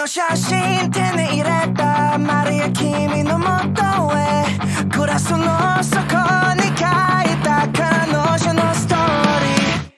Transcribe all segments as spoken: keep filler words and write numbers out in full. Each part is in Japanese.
写真手に入れたマリア君の元へグラスの底に書いた彼女のストーリー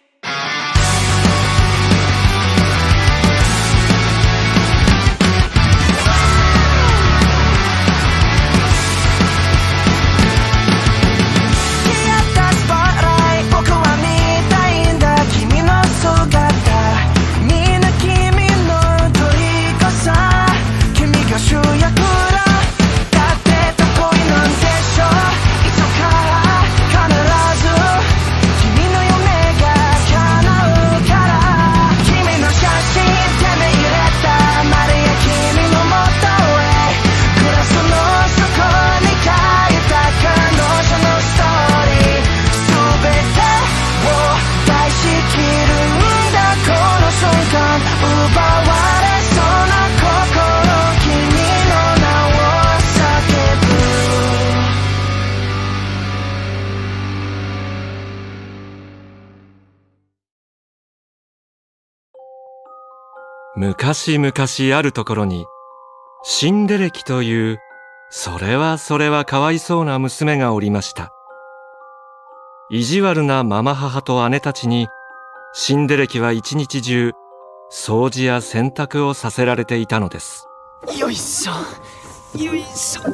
昔々あるところにシンデレキというそれはそれはかわいそうな娘がおりました。意地悪なママ母と姉たちにシンデレキは一日中掃除や洗濯をさせられていたのです。 よいしょよいしょ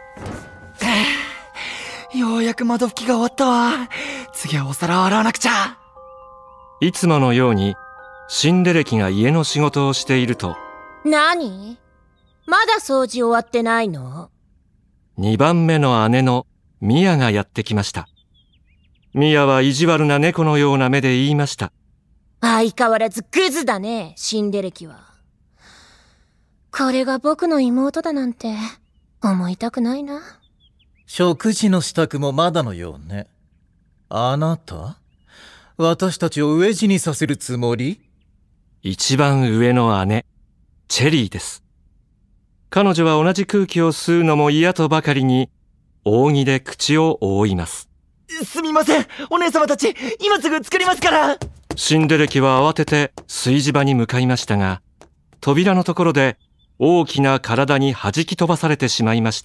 ようやく窓拭きが終わったわ。次はお皿を洗わなくちゃ。 いつものようにシンデレキが家の仕事をしていると、 何？まだ掃除終わってないの？ にばんめの姉のミヤがやってきました。ミヤは意地悪な猫のような目で言いました。 相変わらずグズだね、シンデレキは。これが僕の妹だなんて思いたくないな。 食事の支度もまだのようね。あなた？私たちを飢え死にさせるつもり？ 一番上の姉、チェリーです。彼女は同じ空気を吸うのも嫌とばかりに、扇で口を覆います。 すみません、お姉様たち、今すぐ作りますから。 シンデレキは慌てて炊事場に向かいましたが、扉のところで大きな体に弾き飛ばされてしまいました。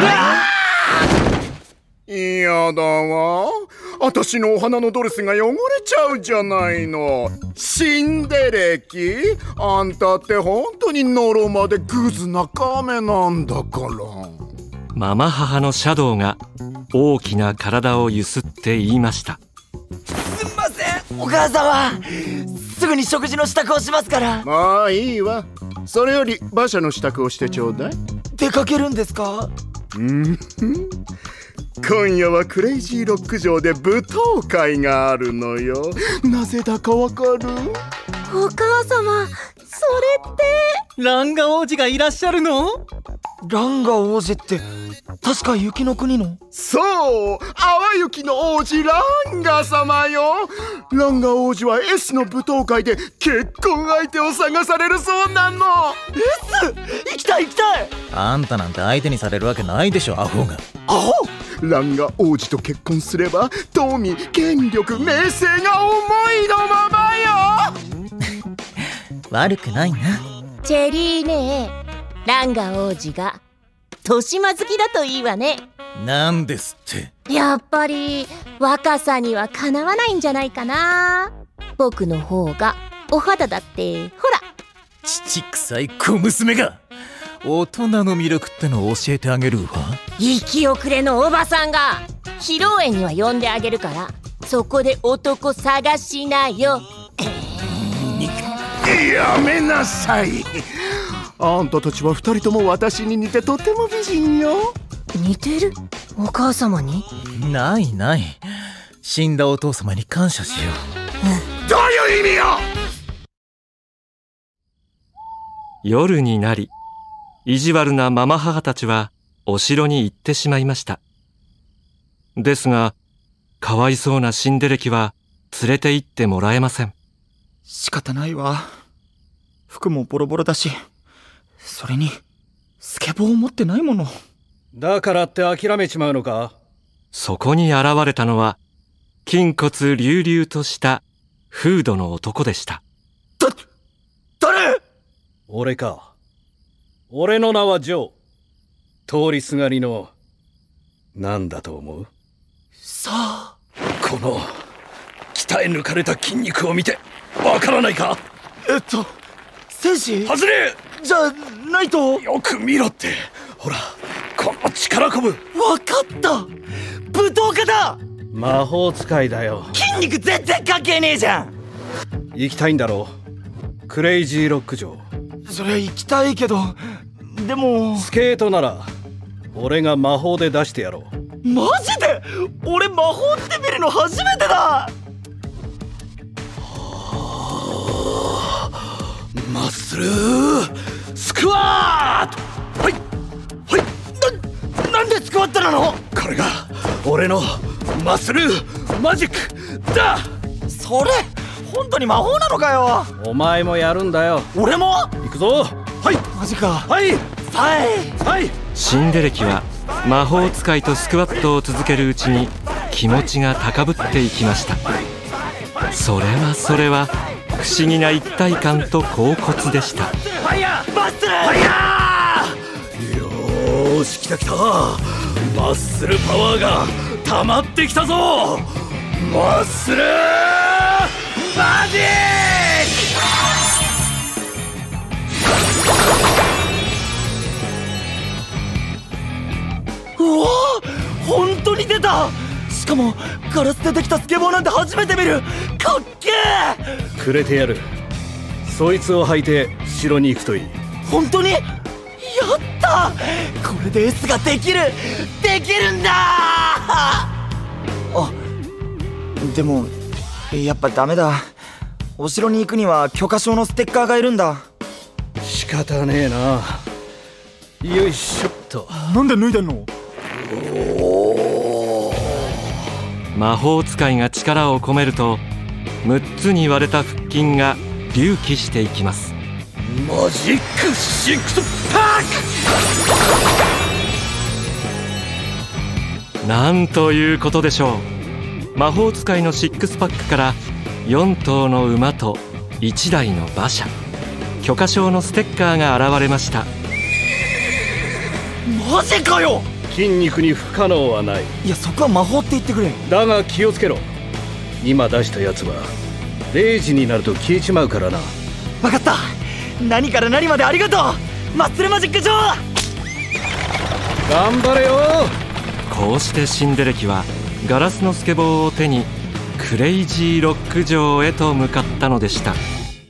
嫌だわ。私のお花のドレスが汚れちゃうじゃないの。シンデレキ、あんたって本当にノロまでグズなカメなんだから。 ママ母のシャドウが大きな体をゆすって言いました。 すみません、お母様。すぐに食事の支度をしますから。 まあいいわ。それより馬車の支度をしてちょうだい。 出かけるんですか？ うん今夜はクレイジーロック城で舞踏会があるのよ。なぜだかわかる？ お母様、それってランガ王子がいらっしゃるの？ランガ王子って確か雪の国の？ そう、淡雪の王子ランガ様よ。ランガ王子は S の舞踏会で結婚相手を探されるそうなの。 S？ 行きたい行きたい。 あんたなんて相手にされるわけないでしょ、アホが。 アホ？ランガ王子と結婚すれば富、権力、名声が思いのままよ。 悪くないな。 チェリーね、ランガ王子が豊島好きだといいわね。 なんですって。 やっぱり若さにはかなわないんじゃないかな。僕の方がお肌だってほら。 父臭い小娘が。大人の魅力ってのを教えてあげるわ。 生き遅れのおばさんが披露宴には呼んであげるから、そこで男探しなよ。 やめなさい。あんたたちは二人とも私に似てとても美人よ。 似てる？お母様に？ ないない。死んだお父様に感謝しよう。どういう意味よ。 夜になり、意地悪なママ母たちはお城に行ってしまいました。ですが、かわいそうなシンデレキは連れて行ってもらえません。 仕方ないわ。服もボロボロだし、それにスケボーを持ってないもの。 だからって諦めちまうのか？ そこに現れたのは筋骨隆々としたフードの男でした。 だ、誰？ 俺か。 俺の名はジョー。通りすがりの何だと思う？ さあ、 この鍛え抜かれた筋肉を見てわからないか？ えっと戦士外れ！ じゃないと。 よく見ろって。ほら、この力こぶ。 わかった、武闘家だ。 魔法使いだよ。 筋肉全然関係ねえじゃん。 行きたいんだろう、クレイジーロック城。 そりゃ行きたいけど、でもスケートなら俺が魔法で出してやろう。 マジで？俺魔法って見るの初めてだ。 マッスルスクワート。はいはい。 な、なんでスクワットなの？ これが俺のマッスルマジックだ。 それ本当に魔法なのかよ。 お前もやるんだよ。 俺も？ 行くぞ。はい。 マジか。 はいはいはい。 シンデレキは魔法使いとスクワットを続けるうちに気持ちが高ぶっていきました。それはそれは不思議な一体感と恍惚でした。 ファイヤーマッスルファイヤー。よーし、来た来た。マッスルパワーが溜まってきたぞ。マッスルマジック。うわー、本当に出た。しかもガラスでできたスケボーなんて初めて見る。かっけえ。 くれてやる。そいつを履いて城に行くといい。 本当に？やった。これで S ができるできるんだ。あ、でもやっぱダメだ。お城に行くには許可証のステッカーがいるんだ。 仕方ねえな。よいしょっと。 なんで脱いでんの？ 魔法使いが力を込めるとむっつに割れた腹筋が隆起していきます。 マジックシックスパック。なんということでしょう。魔法使いのシックスパックからよん頭の馬といちだいの馬車、許可証のステッカーが現れました。 マジかよ。 筋肉に不可能はない。 いや、そこは魔法って言ってくれ。 だが気をつけろ。今出したやつはれいじになると消えちまうからな。 分かった。何から何までありがとうマッスルマジック城。 頑張れよ。 こうしてシンデレキはガラスのスケボーを手にクレイジーロック城へと向かったのでした。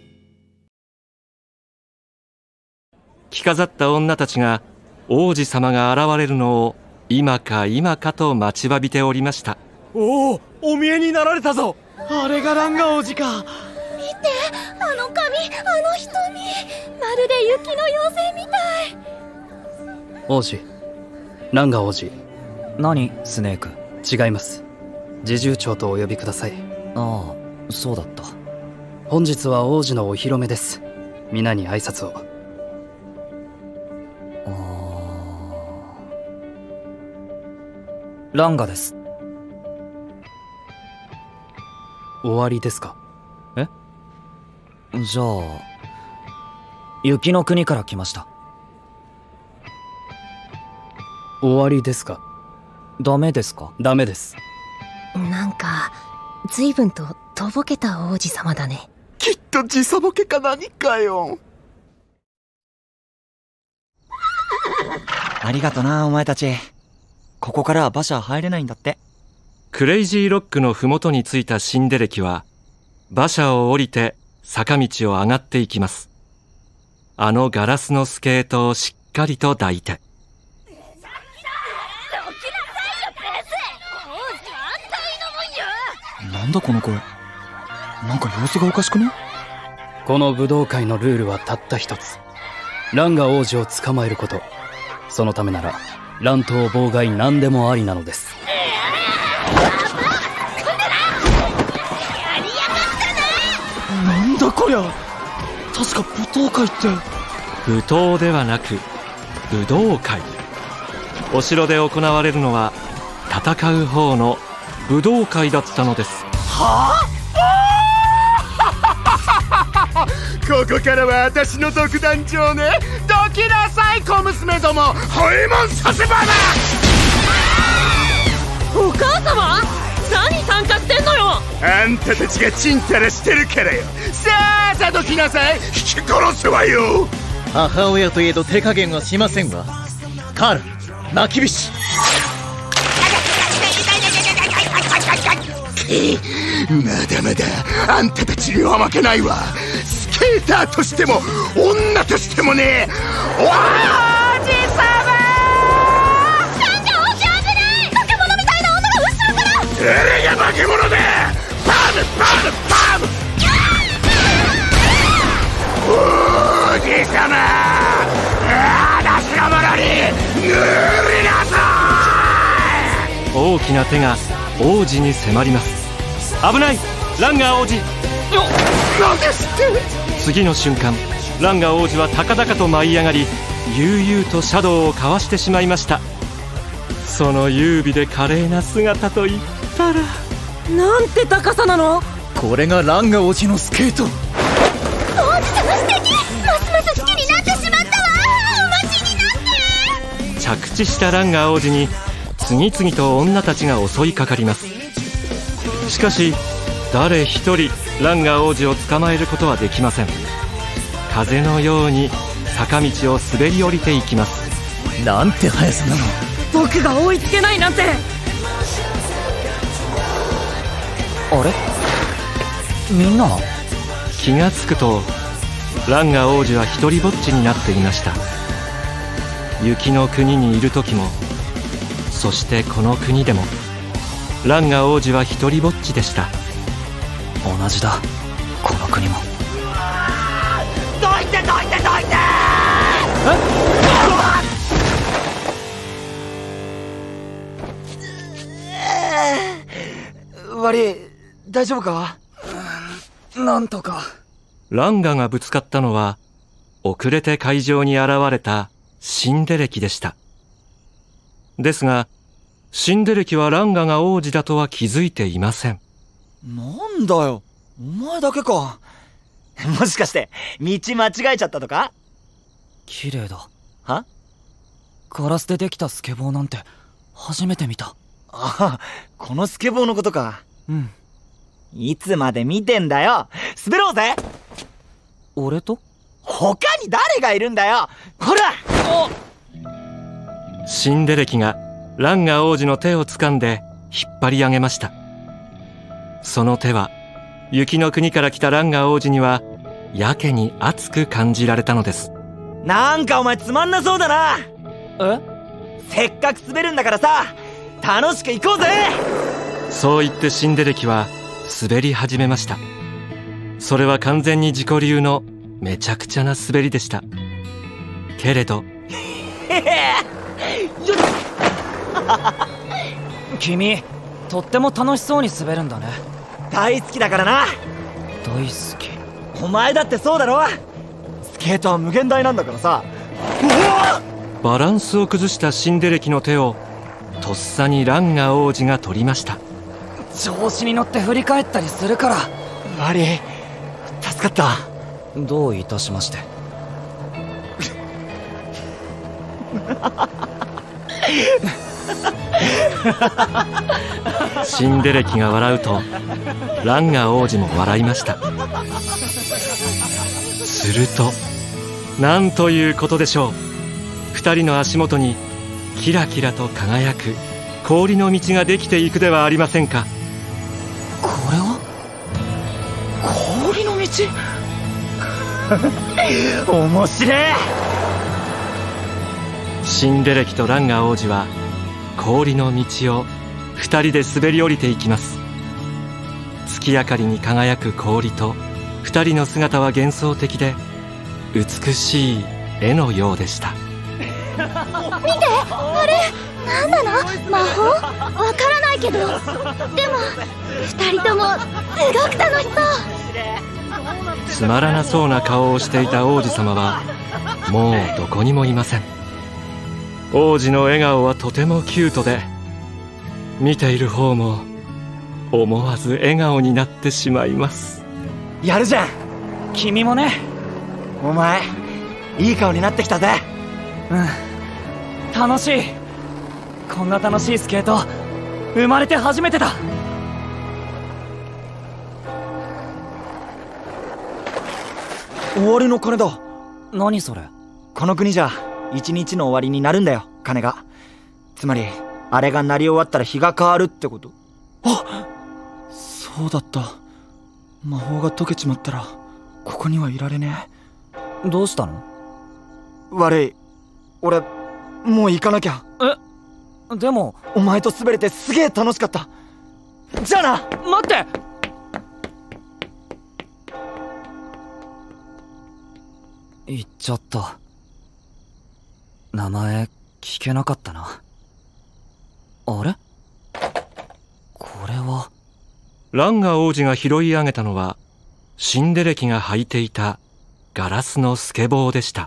着飾った女たちが王子様が現れるのを今か今かと待ちわびておりました。 おお、お見えになられたぞ。あれがランガ王子か。 見て、あの髪、あの瞳、まるで雪の妖精みたい。 王子、ランガ王子。 何、スネーク。 違います。侍従長とお呼びください。 ああ、そうだった。 本日は王子のお披露目です。皆に挨拶を。 ランガです。 終わりですか？ え？じゃあ雪の国から来ました。 終わりですか？ ダメですか？ ダメです。 なんか随分ととぼけた王子様だね。 きっと時差ボケか何かよ。ありがとな、お前たち。ここからは馬車入れないんだって。 クレイジーロックの麓に着いたシンデレキは馬車を降りて坂道を上がっていきます。あのガラスのスケートをしっかりと抱いて。 なんだこの子。なんか様子がおかしくね？ この武道会のルールはたった一つ。ランガ王子を捕まえること。そのためなら乱闘妨害何でもありなのです。 なんだこりゃ。確か武闘会って。 武闘ではなく武道会。お城で行われるのは戦う方の武道会だったのです。 はあクここからは私の独壇場ね。どきなさい小娘ども、ホエモンさせばな。 お母様、何参加してんのよ。 あんたたちがチンタラしてるからよ。さあさあどきなさい。引き殺すわよ。 母親といえど手加減はしませんわ。カール、泣き菱。 まだまだあんたたちには負けないわ。スケーターとしても女としてもね。おじさま、 なんじゃ、おじ危ない。化け物みたいな女が後ろから。 誰が化け物だ。パムパムパム。おじさま、私のものに塗りなさい。 大きな手が王子に迫ります。危ない、ランガー王子。 何ですって。 次の瞬間、ランガー王子は高々と舞い上がり、悠々とシャドウをかわしてしまいました。その優美で華麗な姿といったら、 なんて高さなの。 これがランガ王子のスケート。 王子様素敵。ますます好きになってしまったわ。お待ちになって。 着地したランガー王子に次々と女たちが襲いかかります。しかし誰一人ランガー王子を捕まえることはできません。風のように坂道を滑り降りていきます。 なんて速さなの。 僕が追いつけないなんて。 あれ、みんな気がつくとランガー王子は一人ぼっちになっていました。雪の国にいる時も、そしてこの国でもランガー王子は一人ぼっちでした。 同じだ、この国も。 どいてどいてどいて。悪い、大丈夫か。 なんとか。 ランガがぶつかったのは遅れて会場に現れたシンデレキでした。ですがシンデレキはランガが王子だとは気づいていません。 なんだよ、お前だけか。もしかして道間違えちゃったとか。 綺麗だ。 は？ ガラスでできたスケボーなんて初めて見た。 ああ、このスケボーのことか。 うん。 いつまで見てんだよ。滑ろうぜ。 俺と？ 他に誰がいるんだよ。ほら。 シンデレキがランガ王子の手を掴んで引っ張り上げました。その手は雪の国から来たランガ王子にはやけに熱く感じられたのです。 なんかお前つまんなそうだな。 え？ せっかく滑るんだからさ、楽しく行こうぜ。 そう言ってシンデレキは滑り始めました。それは完全に自己流のめちゃくちゃな滑りでした。けれど君、とっても楽しそうに滑るんだね。 大好きだからな。 大好き。 お前だってそうだろ。スケートは無限大なんだからさ。 バランスを崩したシンデレキの手をとっさにランガ王子が取りました。 調子に乗って振り返ったりするから。 悪い、助かった。 どういたしまして。 シンデレキが笑うとランガ王子も笑いました。するとなんということでしょう。二人の足元にキラキラと輝く氷の道ができていくではありませんか。 これは氷の道。面白い。 シンデレキとランガ王子は氷の道を二人で滑り降りていきます。月明かりに輝く氷と二人の姿は幻想的で美しい絵のようでした。 見て、あれ何なの。魔法？わからないけど、でも二人ともすごく楽しそう。 つまらなそうな顔をしていた王子様はもうどこにもいません。王子の笑顔はとてもキュートで、見ている方も思わず笑顔になってしまいます。 やるじゃん。 君もね。 お前いい顔になってきたぜ。 うん楽しい。こんな楽しいスケート生まれて初めてだ。 終わりの鐘だ。 何それ。 この国じゃ一日の終わりになるんだよ、鐘が。つまりあれが鳴り終わったら日が変わるってこと。あ、そうだった。魔法が解けちまったらここにはいられねえ。どうしたの？ 悪い、俺もう行かなきゃ。 え、でもお前と滑れてすげえ楽しかった。じゃあな。 待って。行っちゃった。名前聞けなかったな。あれ？これは。 ランガ王子が拾い上げたのは、シンデレキが履いていたガラスのスケボーでした。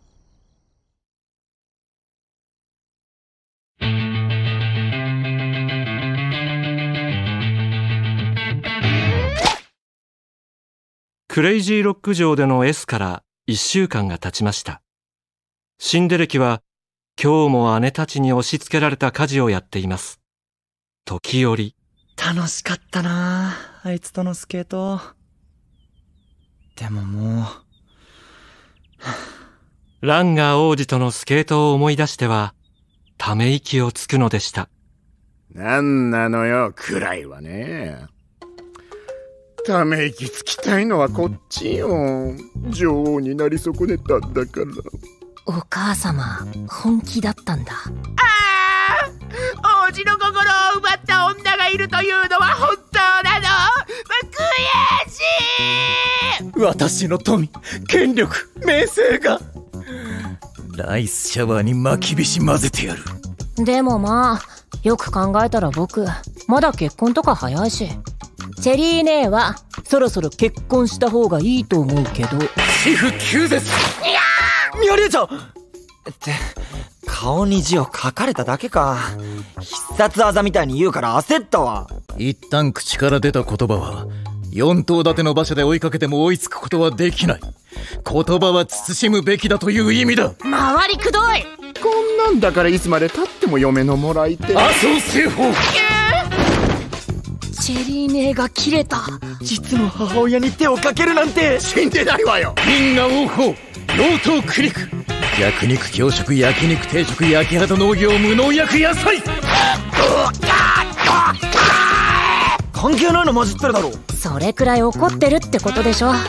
クレイジーロック城での S から一週間が経ちました。シンデレキは今日も姉たちに押し付けられた家事をやっています。時折。 楽しかったなあ、あいつとのスケート。でももう。ランガ王子とのスケートを思い出しては、ため息をつくのでした。 なんなのよ、暗いわね。ため息つきたいのはこっちよ。女王になり損ねたんだから。 お母様、本気だったんだ。ああ、王子の心を奪った女がいるというのは本当なの？悔しい。 私の富、権力、名声がライスシャワーに巻きびし混ぜてやる。 でもまあ、よく考えたら僕まだ結婚とか早いし、チェリー姉はそろそろ結婚した方がいいと思うけど。 シフ急です。 いやー、ミオリエちゃんって顔に字を書かれただけか。必殺技みたいに言うから焦ったわ。 一旦口から出た言葉は四頭立ての馬車で追いかけても追いつくことはできない。言葉は慎むべきだという意味だ。 回りくどい。 こんなんだからいつまでたっても嫁のもらいて。 麻生製法。 チェリー姉が切れた。 実の母親に手をかけるなんて死んでないわよ。 銀河王侯、妖刀苦肉、焼肉強食、焼肉定食、焼き畑農業、無農薬野菜。 関係ないの混じってるだろ。 それくらい怒ってるってことでしょ。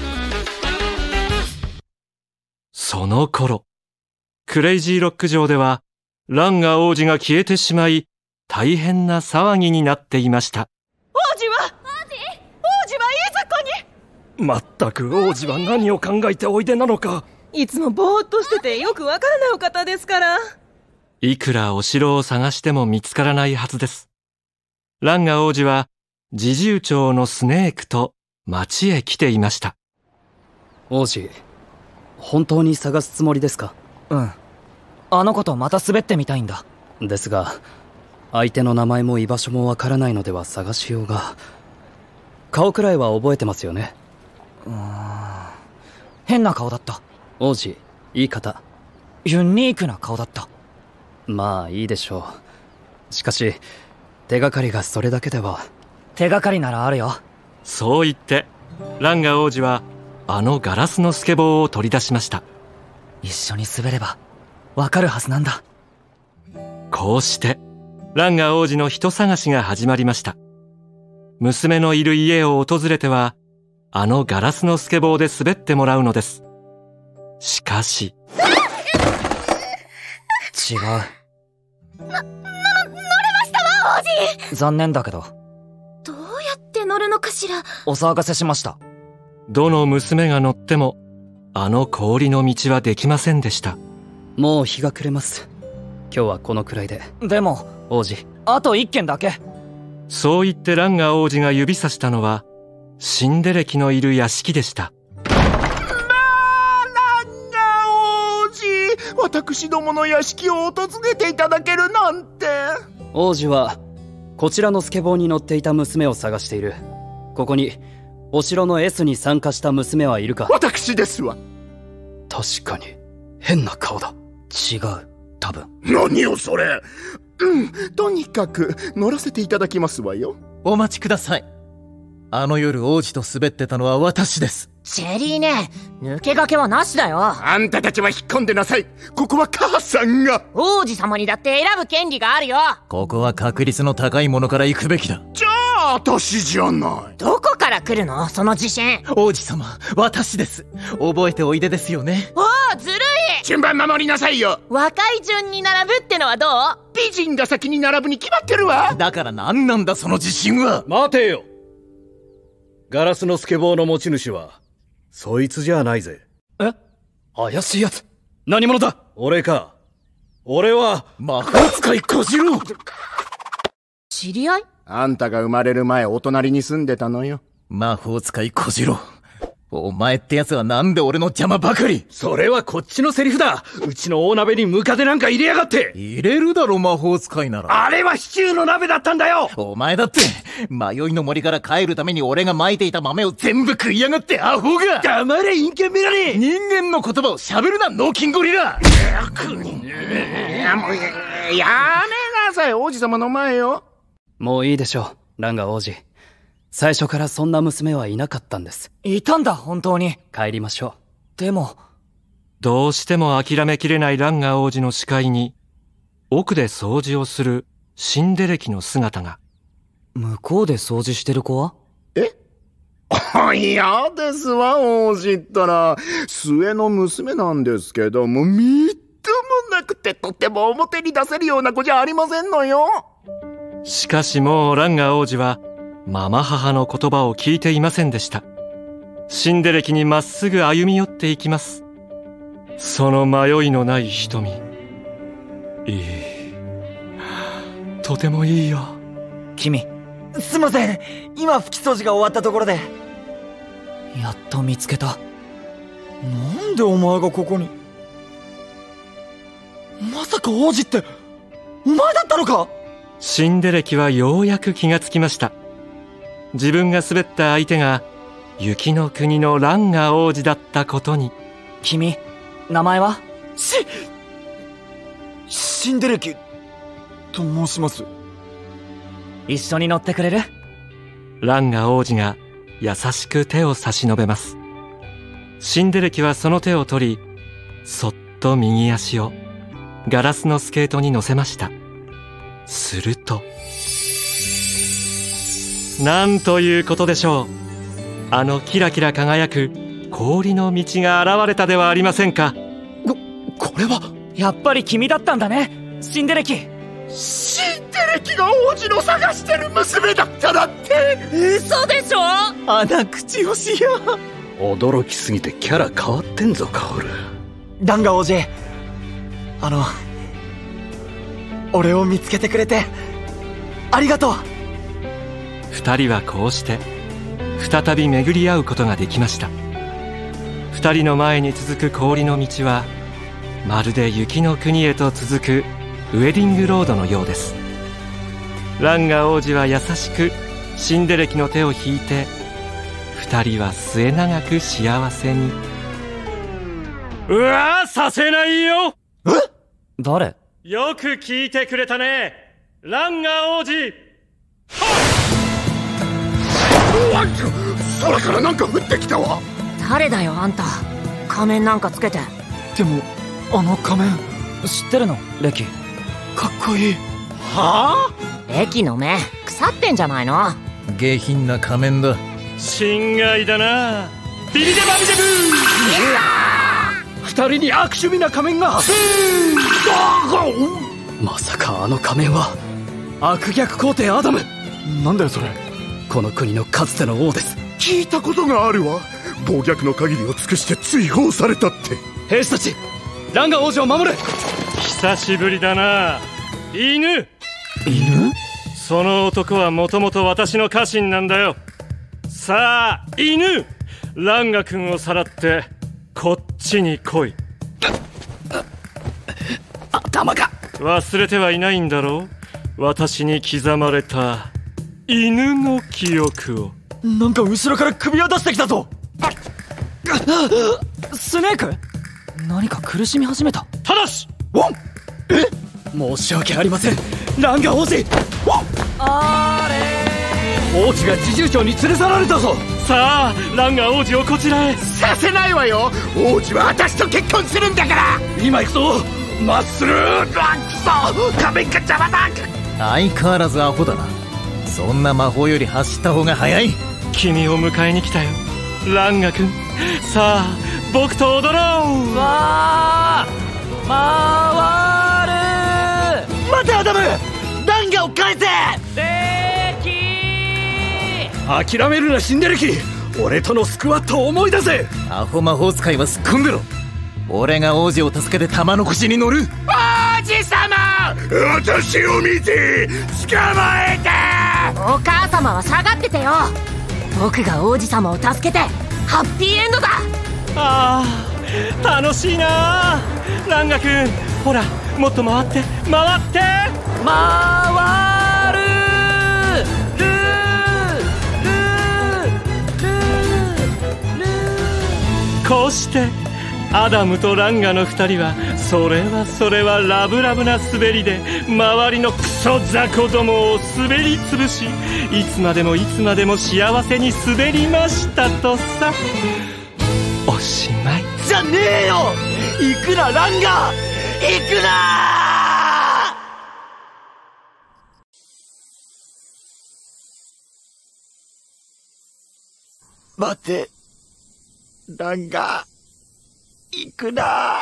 その頃、クレイジーロック城ではランガ王子が消えてしまい、大変な騒ぎになっていました。 王子は王子王子はいずこに。 まったく王子は何を考えておいでなのか。 いつもぼーっとしててよくわからないお方ですから。 いくらお城を探しても見つからないはずです。ランガ王子は侍従長のスネークと町へ来ていました。 王子、本当に探すつもりですか？ うん。あの子とまた滑ってみたいんだ。 ですが、相手の名前も居場所もわからないのでは探しようが。顔くらいは覚えてますよね？ うーん。変な顔だった。 王子、言い方。 ユニークな顔だった。 まあいいでしょう。しかし、手がかりがそれだけでは。 手がかりならあるよ。 そう言って、ランガ王子はあのガラスのスケボーを取り出しました。 一緒に滑ればわかるはずなんだ。 こうしてランガ王子の人探しが始まりました。娘のいる家を訪れてはあのガラスのスケボーで滑ってもらうのです。しかし違う。 な、な、乗れましたわ、王子。 残念だけど。 どうやって乗るのかしら。 お騒がせしました。 どの娘が乗ってもあの氷の道はできませんでした。 もう日が暮れます。今日はこのくらいで。 でも王子、 あと一軒だけ。 そう言ってランガ王子が指さしたのはシンデレキのいる屋敷でした。 私どもの屋敷を訪ねていただけるなんて。 王子はこちらのスケボーに乗っていた娘を探している。ここにお城の S に参加した娘はいるか？ 私ですわ。 確かに変な顔だ。 違う、多分。 何よそれ。うん、とにかく乗らせていただきますわよ。 お待ちください。あの夜王子と滑ってたのは私です。 チェリーね、抜け駆けはなしだよ。 あんたたちは引っ込んでなさい。ここは母さんが。 王子様にだって選ぶ権利があるよ。 ここは確率の高いものから行くべきだ。 じゃあ私じゃない。 どこから来るのその自信。 王子様、私です。覚えておいでですよね。 おお、ずるい。 順番守りなさいよ。 若い順に並ぶってのはどう？ 美人が先に並ぶに決まってるわ。 だから何なんだその自信は。 待てよ。ガラスのスケボーの持ち主はそいつじゃないぜ。 え？怪しいやつ。何者だ？ 俺か。俺は魔法使い小次郎。 知り合い？ あんたが生まれる前お隣に住んでたのよ。 魔法使い小次郎。お前ってやつはなんで俺の邪魔ばかり。 それはこっちのセリフだ。うちの大鍋にムカデなんか入れやがって。 入れるだろ魔法使いなら。 あれはシチューの鍋だったんだよ。 お前だって迷いの森から帰るために俺が撒いていた豆を全部食いやがってアホが。 黙れ陰険メガネ。 人間の言葉を喋るな脳筋ゴリラ。 やめなさい、王子様の前よ。 もういいでしょう、ランガ王子。最初からそんな娘はいなかったんです。 いたんだ、本当に。 帰りましょう。でも、 どうしても諦めきれないランガ王子の視界に、奥で掃除をするシンデレキの姿が。 向こうで掃除してる子は？ え？嫌ですわ、王子ったら。末の娘なんですけども、みっともなくてとっても表に出せるような子じゃありませんのよ。 しかしもうランガ王子は、ママ母の言葉を聞いていませんでした。シンデレキにまっすぐ歩み寄っていきます。その迷いのない瞳。いい。とてもいいよ。 君、すいません。今拭き掃除が終わったところで。やっと見つけた。なんでお前がここに。まさか王子って、お前だったのか？ シンデレキはようやく気がつきました。自分が滑った相手が雪の国のランガ王子だったことに。 君、名前は？ し、シンデレキと申します。 一緒に乗ってくれる？ ランガ王子が優しく手を差し伸べます。シンデレキはその手を取り、そっと右足をガラスのスケートに乗せました。すると、なんということでしょう。あのキラキラ輝く氷の道が現れたではありませんか。 こ、これはやっぱり君だったんだね、シンデレキ。 シンデレキが王子の探してる娘だっただって。 嘘でしょ。 穴口をしや。 驚きすぎてキャラ変わってんぞカオル。 ランガ王子、あの俺を見つけてくれてありがとう。 二人はこうして再び巡り合うことができました。二人の前に続く氷の道はまるで雪の国へと続くウェディングロードのようです。ランガ王子は優しくシンデレキの手を引いて、二人は末永く幸せに。うわー、させないよ。 え？誰？ よく聞いてくれたね、ランガ王子。 空からなんか降ってきたわ。 誰だよあんた、仮面なんかつけて。 でもあの仮面知ってるの？レキ、かっこいい。 はあ？レキの目腐ってんじゃないの？ 下品な仮面だ。 心外だな。ビリデバビデブー。 二人に悪趣味な仮面が。 まさかあの仮面は悪逆皇帝アダム。 なんだよそれ。 この国のかつての王です。 聞いたことがあるわ。暴虐の限りを尽くして追放されたって。 兵士たち、ランガ王子を守れ。 久しぶりだな、犬。 犬？ その男はもともと私の家臣なんだよ。さあ犬、ランガ君をさらってこっちに来い。 頭が。 忘れてはいないんだろう、私に刻まれた犬の記憶を。 なんか後ろから首を出してきたぞ。スネーク？ 何か苦しみ始めた。 ただしワンえ申し訳ありません、ランガ王子。ワンあれ王子が侍従長に連れ去られたぞ。 さあランガ王子をこちらへ。 させないわよ。王子は私と結婚するんだから。 今行くぞマッスルランクソ。壁が邪魔だ。 相変わらずアホだな。そんな魔法より走った方が早い。 君を迎えに来たよランガ君。さあ僕と踊ろう。 わー回る。 待てアダム、ランガを返せ。諦めるなシンデレキ、俺とのスクワットを思い出せ。 アホ魔法使いはすっ込んでろ。俺が王子を助けて玉の腰に乗る。 王子様、 私を見て捕まえて。 お母様は下がっててよ。僕が王子様を助けてハッピーエンドだ。 ああ楽しいな。ランガ君ほらもっと回って回って回る。ルールールー。 こうしてアダムとランガの二人はそれはそれはラブラブな滑りで周りのクソ雑魚どもを滑りつぶし、いつまでもいつまでも幸せに滑りましたとさ。おしまいじゃねえよ。行くなランガ、行くな。待ってランガ、行くな。 あ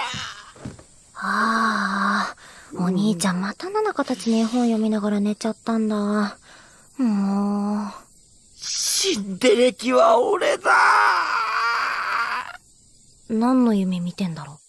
あ、お兄ちゃんまたななかたちに絵本読みながら寝ちゃったんだ。もう。 シンデレキは俺だ。 何の夢見てんだろう。